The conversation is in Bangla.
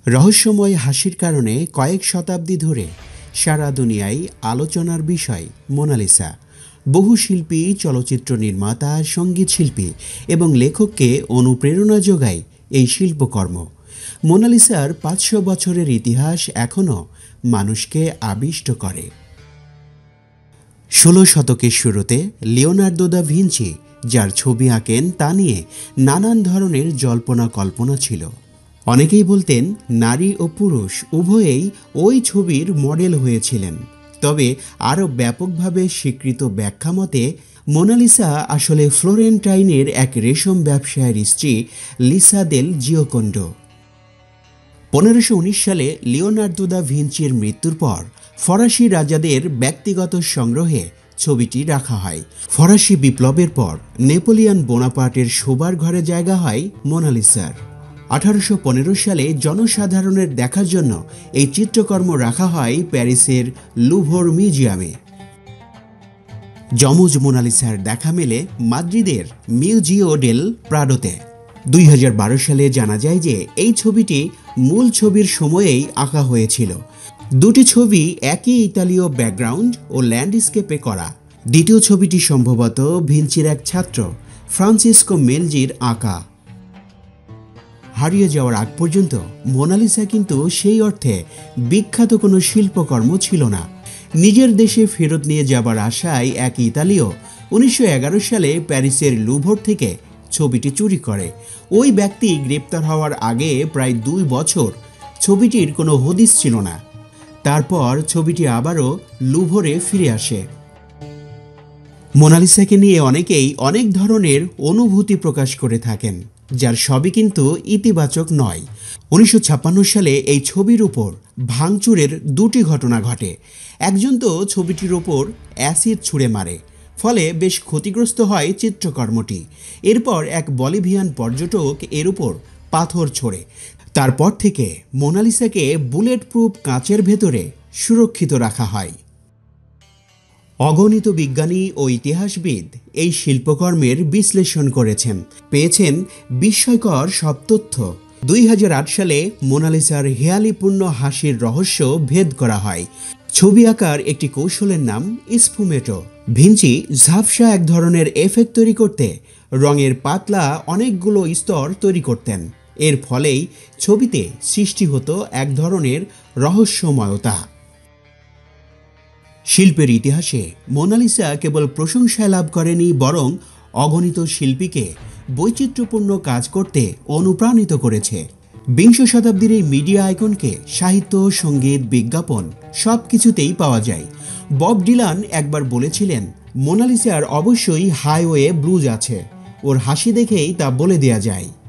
রহস্যময় হাসির কারণে কয়েক শতাব্দী ধরে সারা দুনিয়ায় আলোচনার বিষয় মোনালিসা। বহু শিল্পী, চলচ্চিত্র নির্মাতা, সঙ্গীত শিল্পী এবং লেখককে অনুপ্রেরণা যোগায় এই শিল্পকর্ম। মোনালিসার ৫০০ বছরের ইতিহাস এখনও মানুষকে আবিষ্ট করে। ১৬ শতকের শুরুতে লিওনার্দো দা ভিঞ্চি যার ছবি আঁকেন তা নিয়ে নানান ধরনের জল্পনা কল্পনা ছিল। অনেকেই বলতেন নারী ও পুরুষ উভয়েই ওই ছবির মডেল হয়েছিলেন। তবে আরও ব্যাপকভাবে স্বীকৃত ব্যাখ্যা মতে মোনালিসা আসলে ফ্লোরেন্টাইনের এক রেশম ব্যবসায়ীর স্ত্রী লিসা দেল জিওকোন্ডো। ১৫১৯ সালে লিওনার্দো দা ভিঞ্চির মৃত্যুর পর ফরাসি রাজাদের ব্যক্তিগত সংগ্রহে ছবিটি রাখা হয়। ফরাসি বিপ্লবের পর নেপোলিয়ন বোনাপার্টের শোবার ঘরে জায়গা হয় মোনালিসার। ১৮১৫ সালে জনসাধারণের দেখার জন্য এই চিত্রকর্ম রাখা হয় প্যারিসের লুভর মিউজিয়ামে। যমজ মোনালিসার দেখা মেলে মাদ্রিদের মিউজিও ডেল প্রাডোতে। ২০১২ সালে জানা যায় যে এই ছবিটি মূল ছবির সময়েই আঁকা হয়েছিল। দুটি ছবি একই ইতালীয় ব্যাকগ্রাউন্ড ও ল্যান্ডস্কেপে করা। দ্বিতীয় ছবিটি সম্ভবত ভিঞ্চির এক ছাত্র ফ্রান্সিসকো মেলজির আঁকা। হারিয়ে যাওয়ার আগ পর্যন্ত মোনালিসা কিন্তু সেই অর্থে বিখ্যাত কোনো শিল্পকর্ম ছিল না। নিজের দেশে ফেরত নিয়ে যাবার আশায় এক ইতালীয় ১৯১১ সালে প্যারিসের লুভর থেকে ছবিটি চুরি করে। ওই ব্যক্তি গ্রেপ্তার হওয়ার আগে প্রায় ২ বছর ছবিটির কোনো হদিস ছিল না। তারপর ছবিটি আবারও লুভরে ফিরে আসে। মোনালিসাকে নিয়ে অনেকেই অনেক ধরনের অনুভূতি প্রকাশ করে থাকেন, যার সবই কিন্তু ইতিবাচক নয়। ১৯৫৬ সালে এই ছবির উপর ভাঙচুরের ২টি ঘটনা ঘটে। একজন তো ছবিটির ওপর অ্যাসিড ছুঁড়ে মারে, ফলে বেশ ক্ষতিগ্রস্ত হয় চিত্রকর্মটি। এরপর এক বলিভিয়ান পর্যটক এর উপর পাথর ছোড়ে। তারপর থেকে মোনালিসাকে বুলেট প্রুফ কাঁচের ভেতরে সুরক্ষিত রাখা হয়। অগণিত বিজ্ঞানী ও ইতিহাসবিদ এই শিল্পকর্মের বিশ্লেষণ করেছেন, পেয়েছেন বিস্ময়কর সব তথ্য। ২০০৮ সালে মোনালিসার হেয়ালিপূর্ণ হাসির রহস্য ভেদ করা হয়। ছবি আঁকার একটি কৌশলের নাম স্ফুমেটো। ভিঞ্চি ঝাপসা এক ধরনের এফেক্ট তৈরি করতে রঙের পাতলা অনেকগুলো স্তর তৈরি করতেন। এর ফলেই ছবিতে সৃষ্টি হতো এক ধরনের রহস্যময়তা। শিল্পের ইতিহাসে মোনালিসা কেবল প্রশংসায় লাভ করেনি, বরং অগণিত শিল্পীকে বৈচিত্র্যপূর্ণ কাজ করতে অনুপ্রাণিত করেছে। বিংশ শতাব্দীর এই মিডিয়া আইকনকে সাহিত্য, সঙ্গীত, বিজ্ঞাপন সব কিছুতেই পাওয়া যায়। বব ডিলান একবার বলেছিলেন, মোনালিসার অবশ্যই হাইওয়ে ব্লুজ আছে, ওর হাসি দেখেই তা বলে দেয়া যায়।